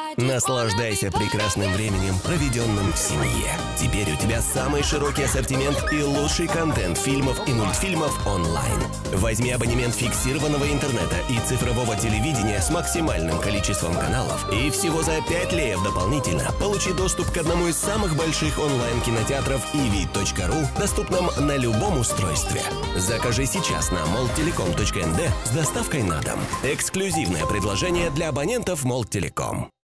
Наслаждайся прекрасным временем, проведенным в семье. Теперь у тебя самый широкий ассортимент и лучший контент фильмов и мультфильмов онлайн. Возьми абонемент фиксированного интернета и цифрового телевидения с максимальным количеством каналов, и всего за 5 леев дополнительно получи доступ к одному из самых больших онлайн-кинотеатров ivi.ru, доступном на любом устройстве. Закажи сейчас на moltelecom.nd с доставкой на дом. Эксклюзивное предложение для абонентов Молтелеком.